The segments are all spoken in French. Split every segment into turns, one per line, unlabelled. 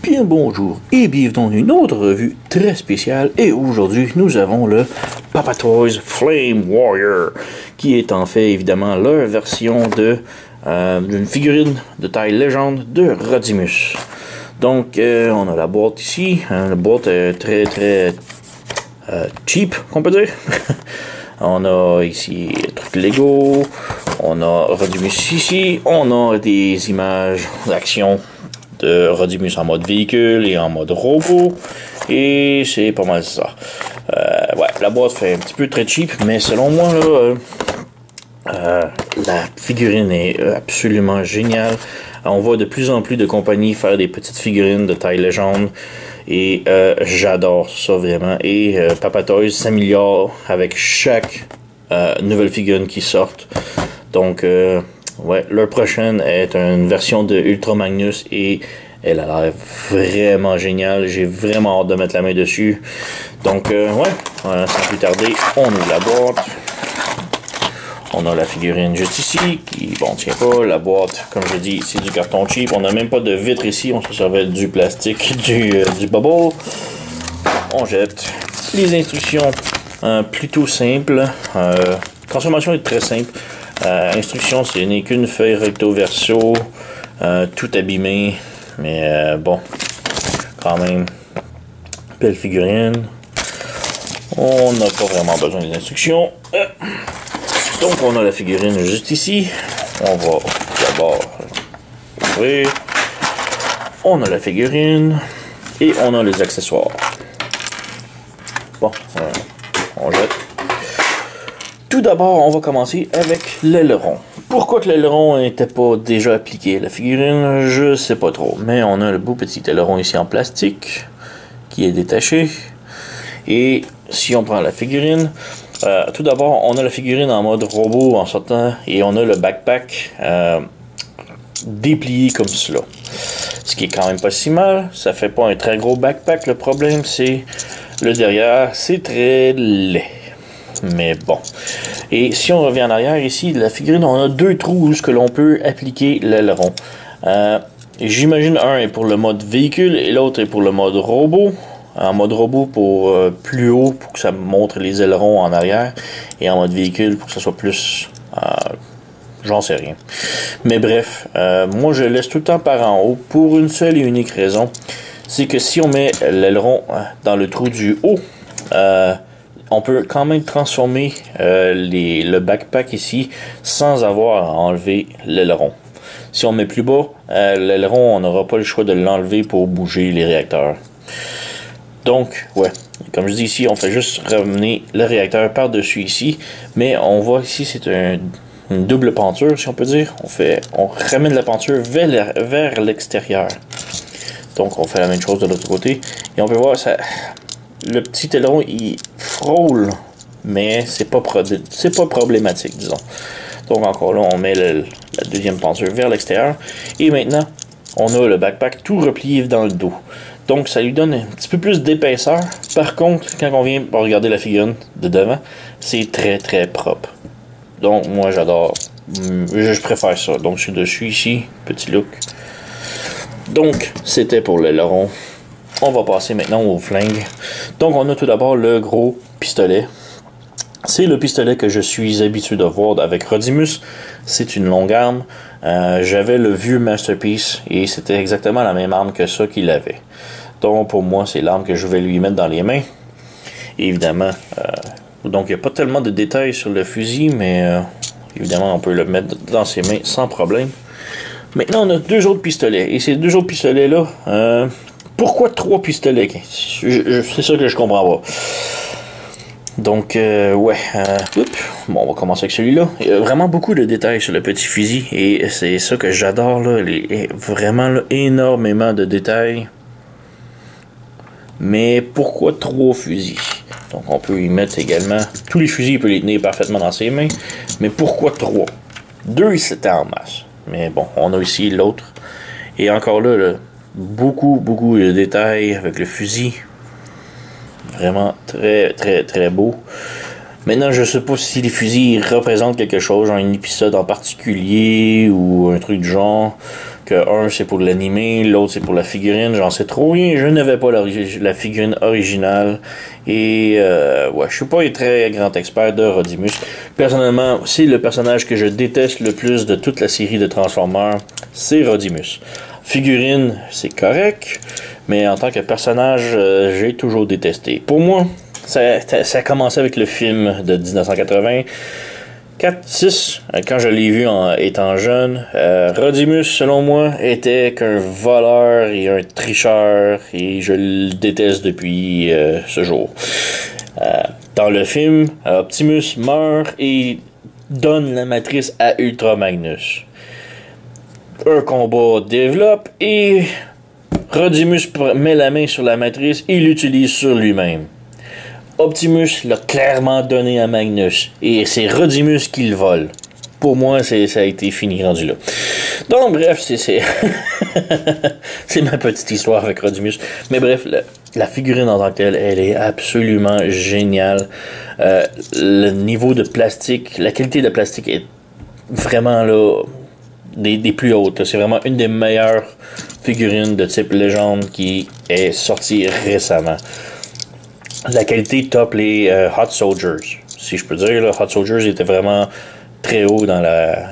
Bien bonjour et bienvenue dans une autre revue très spéciale et aujourd'hui nous avons le Papa Toys Flame Warrior qui est en fait évidemment leur version de d'une figurine de taille légende de Rodimus. Donc on a la boîte ici, la boîte est très cheap qu'on peut dire. On a ici un truc Lego, on a Rodimus ici, on a des images d'action de Rodimus en mode véhicule et en mode robot, et c'est pas mal ça. Ouais, la boîte fait un petit peu très cheap, mais selon moi là, la figurine est absolument géniale. On voit de plus en plus de compagnies faire des petites figurines de taille légende et j'adore ça vraiment. Et Papa Toys s'améliore avec chaque nouvelle figurine qui sort. Donc ouais, leur prochaine est une version de Ultra Magnus et elle a l'air vraiment géniale. J'ai vraiment hâte de mettre la main dessus. Donc ouais, voilà, sans plus tarder, on ouvre la boîte. On a la figurine juste ici, qui, bon, tient pas. La boîte, comme je dis, c'est du carton cheap. On n'a même pas de vitre ici. On se servait du plastique, du bubble. On jette. Les instructions, plutôt simples. Consommation est très simple. Instructions, ce n'est qu'une feuille recto verso. Tout abîmé. Mais bon, quand même, belle figurine. On n'a pas vraiment besoin des instructions. Donc on a la figurine juste ici. On va d'abord ouvrir. On a la figurine. Et on a les accessoires. Bon, on jette. Tout d'abord, on va commencer avec l'aileron. Pourquoi que l'aileron n'était pas déjà appliqué à la figurine, je sais pas trop. Mais on a le beau petit aileron ici en plastique qui est détaché. Et si on prend la figurine, tout d'abord, on a la figurine en mode robot en sortant et on a le backpack déplié comme cela. Ce qui est quand même pas si mal. Ça fait pas un très gros backpack. Le problème, c'est le derrière, c'est très laid. Mais bon. Et si on revient en arrière ici, la figurine, on a deux trous où que l'on peut appliquer l'aileron. J'imagine un est pour le mode véhicule et l'autre est pour le mode robot. En mode robot pour plus haut, pour que ça montre les ailerons en arrière. Et en mode véhicule pour que ça soit plus... j'en sais rien. Mais bref, moi je laisse tout le temps par en haut pour une seule et unique raison. C'est que si on met l'aileron dans le trou du haut, on peut quand même transformer le backpack ici sans avoir à enlever l'aileron. Si on met plus bas, l'aileron, on n'aura pas le choix de l'enlever pour bouger les réacteurs. Donc, ouais, comme je dis ici, on fait juste ramener le réacteur par-dessus ici. Mais on voit ici, c'est une double penture, si on peut dire. On ramène la penture vers l'extérieur. Donc, on fait la même chose de l'autre côté. Et on peut voir, ça, le petit aileron, il frôle, mais c'est pas problématique, disons. Donc, encore là, on met la deuxième penture vers l'extérieur. Et maintenant, on a le backpack tout replié dans le dos. Donc, ça lui donne un petit peu plus d'épaisseur. Par contre, quand on vient regarder la figurine de devant, c'est très propre. Donc, moi, j'adore. Je préfère ça. Donc, je suis dessus ici. Petit look. Donc, c'était pour l'aileron. On va passer maintenant au flingue. Donc, on a tout d'abord le gros pistolet. C'est le pistolet que je suis habitué de voir avec Rodimus. C'est une longue arme. J'avais le vieux Masterpiece et c'était exactement la même arme que ça qu'il avait. Donc pour moi, c'est l'arme que je vais lui mettre dans les mains. Et évidemment, donc il n'y a pas tellement de détails sur le fusil, mais évidemment, on peut le mettre dans ses mains sans problème. Maintenant, on a deux autres pistolets. Et ces deux autres pistolets-là, pourquoi trois pistolets? C'est ça que je comprends pas. Donc, ouais. Bon, on va commencer avec celui-là. Il y a vraiment beaucoup de détails sur le petit fusil. Et c'est ça que j'adore, là. Il y a vraiment là, énormément de détails. Mais pourquoi trois fusils? Donc, on peut y mettre également... Tous les fusils, il peut les tenir parfaitement dans ses mains. Mais pourquoi trois? Deux, c'était en masse. Mais bon, on a ici l'autre. Et encore là, beaucoup de détails avec le fusil. Vraiment très beau. Maintenant, je sais pas si les fusils représentent quelque chose, genre un épisode en particulier ou un truc du genre. que un c'est pour l'animé, l'autre c'est pour la figurine, j'en sais trop rien, je n'avais pas la figurine originale et ouais, je suis pas un très grand expert de Rodimus. Personnellement, c'est le personnage que je déteste le plus de toute la série de Transformers, c'est Rodimus. Figurine, c'est correct, mais en tant que personnage, j'ai toujours détesté. Pour moi, ça a commencé avec le film de 1980. 4-6, quand je l'ai vu étant jeune, Rodimus, selon moi, était qu'un voleur et un tricheur, et je le déteste depuis ce jour. Dans le film, Optimus meurt et donne la matrice à Ultra Magnus. Un combat développe et Rodimus met la main sur la matrice et l'utilise sur lui-même. Optimus l'a clairement donné à Magnus et c'est Rodimus qui le vole. Pour moi, ça a été fini rendu là. Donc bref, c'est c'est ma petite histoire avec Rodimus. Mais bref, la figurine en tant que telle, elle est absolument géniale. Le niveau de plastique, la qualité de plastique est vraiment là des plus hautes. C'est vraiment une des meilleures figurines de type légende qui est sortie récemment. La qualité top les Hot Soldiers, si je peux dire. Là, Hot Soldiers était vraiment très haut dans la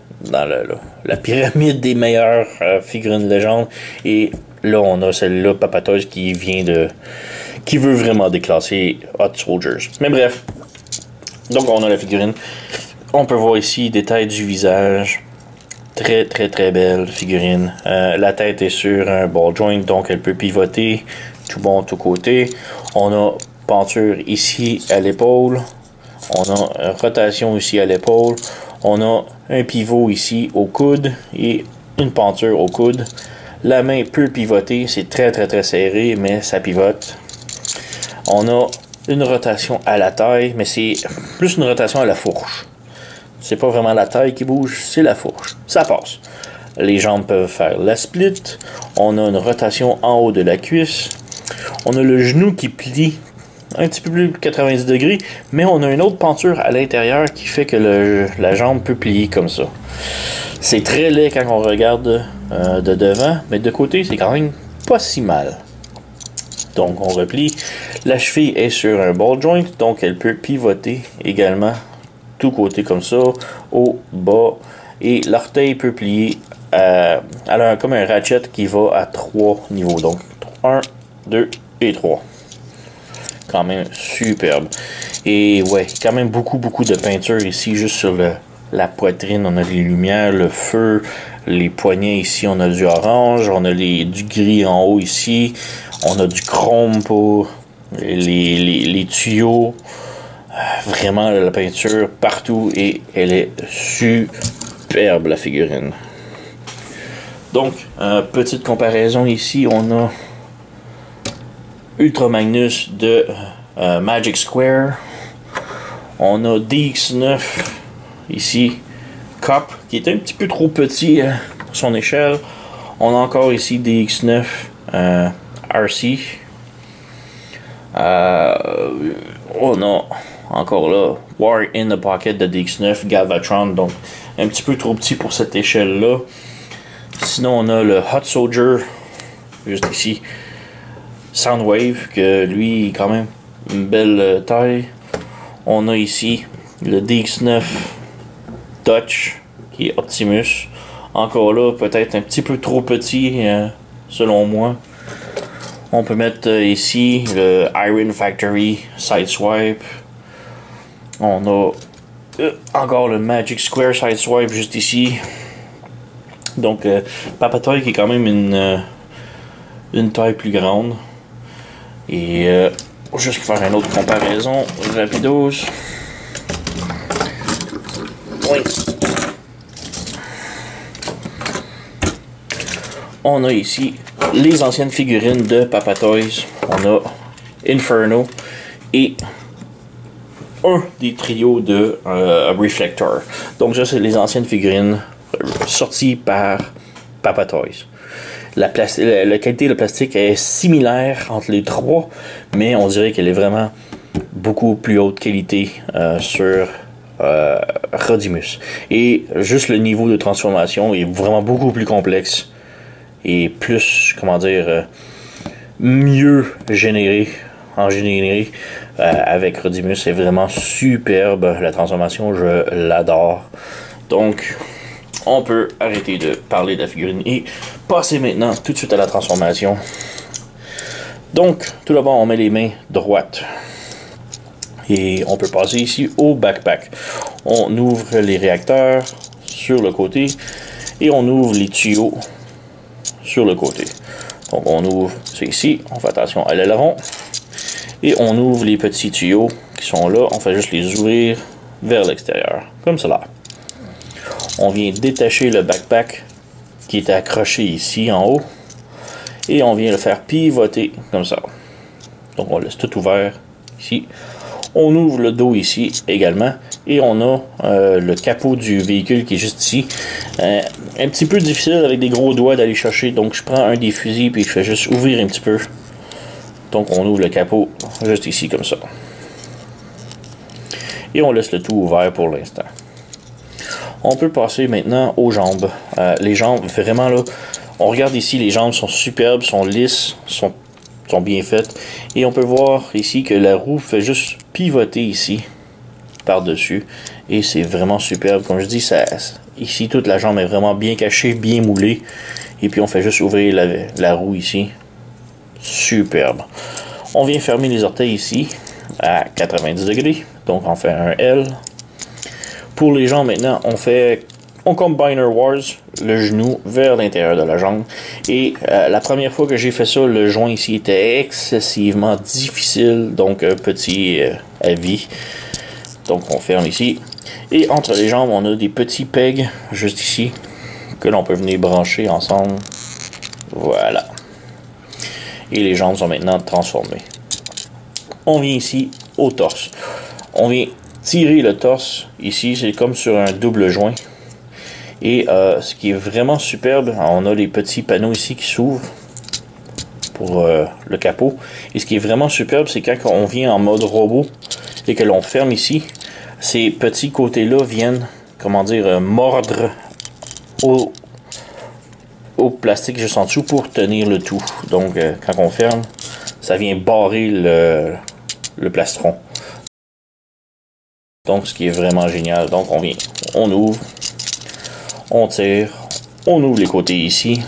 pyramide des meilleures figurines légendes. Et là, on a celle-là, Papa Toys, qui veut vraiment déclasser Hot Soldiers. Mais bref, donc on a la figurine. On peut voir ici détail du visage. Très très très belle figurine. La tête est sur un ball joint, donc elle peut pivoter tout bon, tout côté. On a peinture ici à l'épaule. On a rotation ici à l'épaule. On a un pivot ici au coude et une peinture au coude. La main peut pivoter, c'est très très très serré, mais ça pivote. On a une rotation à la taille, mais c'est plus une rotation à la fourche. C'est pas vraiment la taille qui bouge, c'est la fourche. Ça passe. Les jambes peuvent faire la split. On a une rotation en haut de la cuisse. On a le genou qui plie un petit peu plus de 90 degrés, mais on a une autre peinture à l'intérieur qui fait que la jambe peut plier comme ça. C'est très laid quand on regarde de devant, mais de côté, c'est quand même pas si mal. Donc, on replie. La cheville est sur un ball joint, donc elle peut pivoter également tout côté comme ça, haut, bas, et l'orteil peut plier. Elle a comme un ratchet qui va à 3 niveaux, donc 1, 2 et 3. Quand même superbe. Et ouais, quand même beaucoup de peinture ici, juste sur la poitrine. On a les lumières, le feu, les poignets ici, on a du orange, on a du gris en haut ici, on a du chrome pour les tuyaux. Vraiment la peinture partout et elle est superbe, la figurine. Donc, petite comparaison ici, on a Ultra Magnus de Magic Square. On a DX9 ici, Cop, qui est un petit peu trop petit pour son échelle. On a encore ici DX9 RC. On a encore là War in the Pocket de DX9 Galvatron, donc un petit peu trop petit pour cette échelle là. Sinon on a le Hot Soldier juste ici, Soundwave, que lui quand même une belle taille. On a ici le DX9 Dutch qui est Optimus, encore là peut-être un petit peu trop petit selon moi. On peut mettre ici le Iron Factory Sideswipe. On a encore le Magic Square Sideswipe juste ici. Donc Papa Toy qui est quand même une taille plus grande. Et juste faire une autre comparaison rapidos. Oui. On a ici les anciennes figurines de Papa Toys. On a Inferno et un des trios de Reflector. Donc ça, c'est les anciennes figurines sorties par Papa Toys. La qualité de plastique est similaire entre les trois, mais on dirait qu'elle est vraiment beaucoup plus haute qualité sur Rodimus. Et juste le niveau de transformation est vraiment beaucoup plus complexe et plus, comment dire, mieux généré, avec Rodimus. C'est vraiment superbe, la transformation, je l'adore. Donc, on peut arrêter de parler de la figurine et passer maintenant tout de suite à la transformation. Donc, tout d'abord, on met les mains droites. Et on peut passer ici au backpack. On ouvre les réacteurs sur le côté et on ouvre les tuyaux sur le côté. Donc on ouvre, c'est ici, on fait attention à l'aileron. Et on ouvre les petits tuyaux qui sont là, on fait juste les ouvrir vers l'extérieur, comme cela. On vient détacher le backpack qui est accroché ici en haut. Et on vient le faire pivoter comme ça. Donc on laisse tout ouvert ici. On ouvre le dos ici également. Et on a le capot du véhicule qui est juste ici. Un petit peu difficile avec des gros doigts d'aller chercher. Donc je prends un des fusils puis je fais juste ouvrir un petit peu. Donc on ouvre le capot juste ici comme ça. Et on laisse le tout ouvert pour l'instant. On peut passer maintenant aux jambes. Les jambes, vraiment là, on regarde ici, les jambes sont superbes, sont lisses, sont bien faites. Et on peut voir ici que la roue fait juste pivoter ici, par-dessus. Et c'est vraiment superbe. Comme je dis, ici, toute la jambe est vraiment bien cachée, bien moulée. Et puis on fait juste ouvrir la roue ici. Superbe. On vient fermer les orteils ici, à 90 degrés. Donc on fait un L. Pour les jambes maintenant, on combiner wars le genou vers l'intérieur de la jambe. Et la première fois que j'ai fait ça, le joint ici était excessivement difficile. Donc petit avis. Donc on ferme ici. Et entre les jambes, on a des petits pegs juste ici que l'on peut venir brancher ensemble. Voilà. Et les jambes sont maintenant transformées. On vient ici au torse. On vient tirer le torse. Ici, c'est comme sur un double joint. Et ce qui est vraiment superbe, on a les petits panneaux ici qui s'ouvrent pour le capot. Et ce qui est vraiment superbe, c'est quand on vient en mode robot et que l'on ferme ici, ces petits côtés-là viennent, comment dire, mordre au plastique juste en dessous pour tenir le tout. Donc quand on ferme, ça vient barrer le plastron. Donc ce qui est vraiment génial. Donc on ouvre, on tire, on ouvre les côtés ici.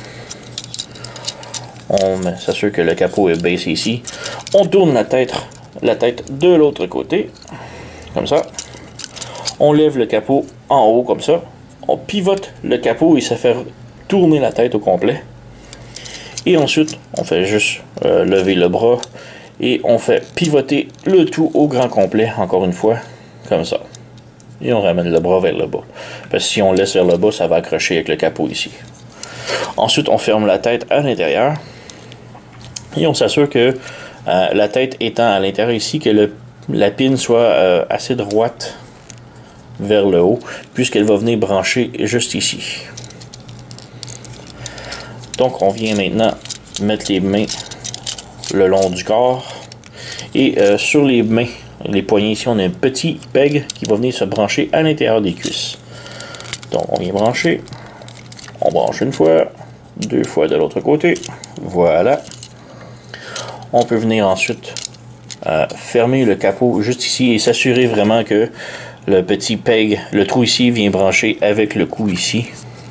On s'assure que le capot est baissé ici. On tourne la tête de l'autre côté, comme ça. On lève le capot en haut comme ça. On pivote le capot et ça fait tourner la tête au complet. Et ensuite, on fait juste lever le bras et on fait pivoter le tout au grand complet, encore une fois, comme ça. Et on ramène le bras vers le bas. Parce que si on laisse vers le bas, ça va accrocher avec le capot ici. Ensuite, on ferme la tête à l'intérieur. Et on s'assure que la tête étant à l'intérieur ici, que la pine soit assez droite vers le haut, puisqu'elle va venir brancher juste ici. Donc on vient maintenant mettre les mains le long du corps. Et sur les mains, les poignets ici, on a un petit peg qui va venir se brancher à l'intérieur des cuisses. Donc on vient brancher. On branche une fois, deux fois de l'autre côté. Voilà. On peut venir ensuite fermer le capot juste ici et s'assurer vraiment que le petit peg, le trou ici, vient brancher avec le cou ici.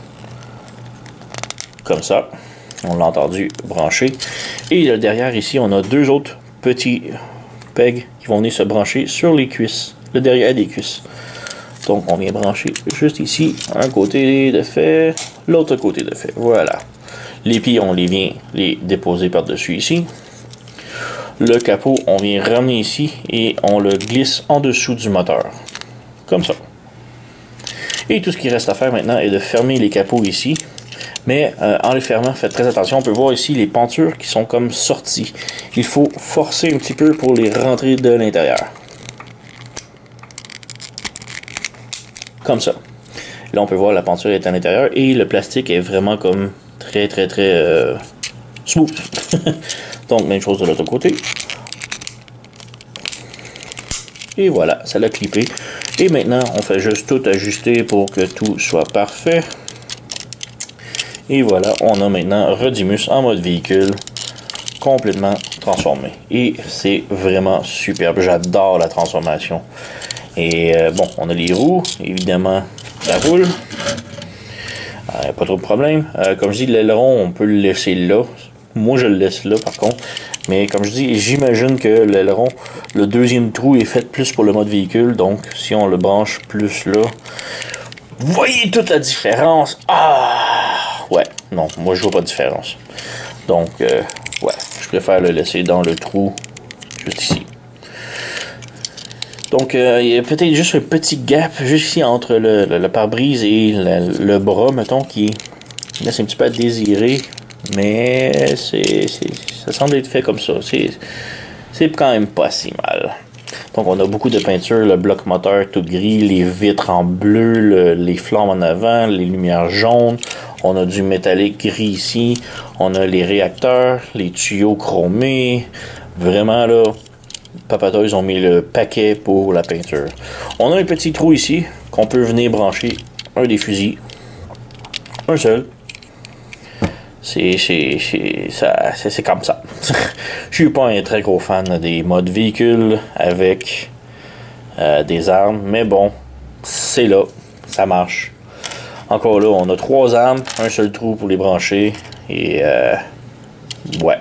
Comme ça. On l'a entendu brancher. Et derrière ici, on a deux autres petits pegs qui vont venir se brancher sur les cuisses, le derrière des cuisses. Donc on vient brancher juste ici, un côté de fait, l'autre côté de fait. Voilà. Les pieds, on vient les déposer par-dessus ici. Le capot, on vient ramener ici et on le glisse en dessous du moteur. Comme ça. Et tout ce qui reste à faire maintenant est de fermer les capots ici. Mais en les fermant, faites très attention. On peut voir ici les pentures qui sont comme sorties. Il faut forcer un petit peu pour les rentrer de l'intérieur. Comme ça. Là, on peut voir la penture est à l'intérieur et le plastique est vraiment comme très smooth. Donc, même chose de l'autre côté. Et voilà, ça l'a clippé. Et maintenant, on fait juste tout ajuster pour que tout soit parfait. Et voilà, on a maintenant Rodimus en mode véhicule, complètement transformé. Et c'est vraiment superbe. J'adore la transformation. Et bon, on a les roues, évidemment, ça roule. Pas trop de problème. Comme je dis, l'aileron, on peut le laisser là. Moi, je le laisse là, par contre. Mais comme je dis, j'imagine que l'aileron, le deuxième trou est fait plus pour le mode véhicule. Donc, si on le branche plus là, vous voyez toute la différence. Ah! Ouais, non, moi, je vois pas de différence. Donc, ouais, je préfère le laisser dans le trou, juste ici. Donc, il y a peut-être juste un petit gap, juste ici, entre le pare-brise et le bras, mettons, qui laisse un petit peu à désirer. Mais ça semble être fait comme ça. C'est quand même pas si mal. Donc, on a beaucoup de peinture, le bloc moteur tout gris, les vitres en bleu, les flammes en avant, les lumières jaunes. On a du métallique gris ici. On a les réacteurs, les tuyaux chromés. Vraiment, là, Papa Toys ont mis le paquet pour la peinture. On a un petit trou ici qu'on peut venir brancher un des fusils. Un seul. C'est comme ça. Je suis pas un très gros fan des modes véhicules avec des armes, mais bon, c'est là, ça marche. Encore là, on a 3 armes, un seul trou pour les brancher, et ouais.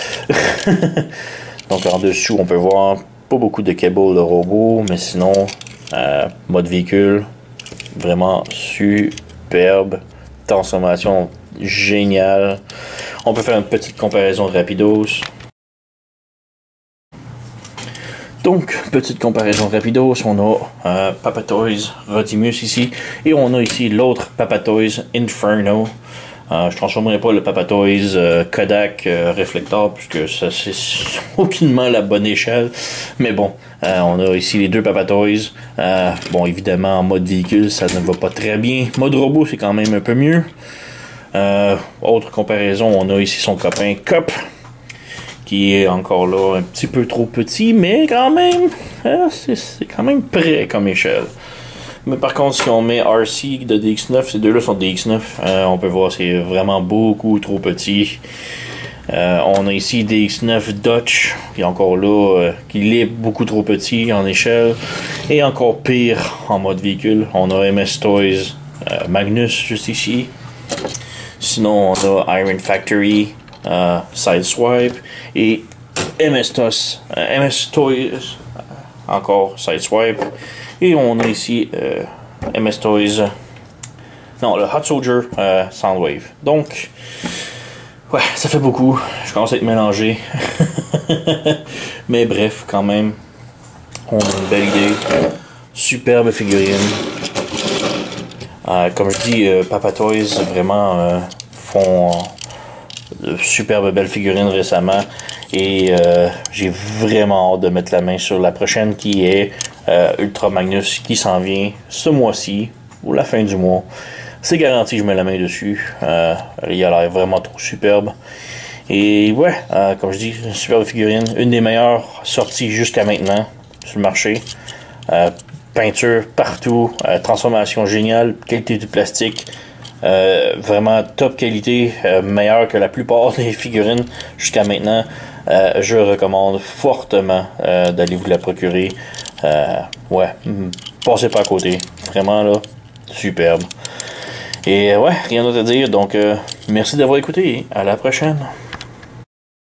Donc en dessous, on peut voir pas beaucoup de câbles de robot, mais sinon, mode véhicule, vraiment superbe. Transformation géniale. On peut faire une petite comparaison rapidos. Donc, petite comparaison rapidos, on a Papa Toys Rodimus ici, et on a ici l'autre Papa Toys Inferno. Je transformerai pas le Papa Toys Kodak Reflector, puisque ça c'est aucunement la bonne échelle. Mais bon, on a ici les deux Papa Toys. Bon, évidemment, en mode véhicule, ça ne va pas très bien. Mode robot, c'est quand même un peu mieux. Autre comparaison, on a ici son copain Cop, qui est encore là un petit peu trop petit, mais quand même, c'est quand même près comme échelle. Mais par contre, si on met RC de DX9, ces deux-là sont DX9, on peut voir c'est vraiment beaucoup trop petit. On a ici DX9 Dutch, qui est encore là, qui est beaucoup trop petit en échelle. Et encore pire en mode véhicule, on a MS Toys Magnus juste ici. Sinon, on a Iron Factory, Sideswipe, et MS Toys, encore Sideswipe. Et on a ici MS Toys, non, le Hot Soldier Soundwave. Donc, ouais, ça fait beaucoup. Je commence à être mélangé. Mais bref, quand même, on a une belle idée. Superbe figurine. Comme je dis, Papa Toys vraiment font de superbes belles figurines récemment. Et j'ai vraiment hâte de mettre la main sur la prochaine qui est Ultra Magnus, qui s'en vient ce mois-ci ou la fin du mois. C'est garanti, je mets la main dessus. Il a l'air vraiment trop superbe. Et ouais, comme je dis, une superbe figurine. Une des meilleures sorties jusqu'à maintenant sur le marché. Peinture partout, transformation géniale, qualité du plastique. Vraiment top qualité, meilleure que la plupart des figurines jusqu'à maintenant. Je recommande fortement d'aller vous la procurer. Ouais, passez pas à côté. Vraiment là, superbe. Et ouais, rien d'autre à dire. Donc, merci d'avoir écouté. À la prochaine.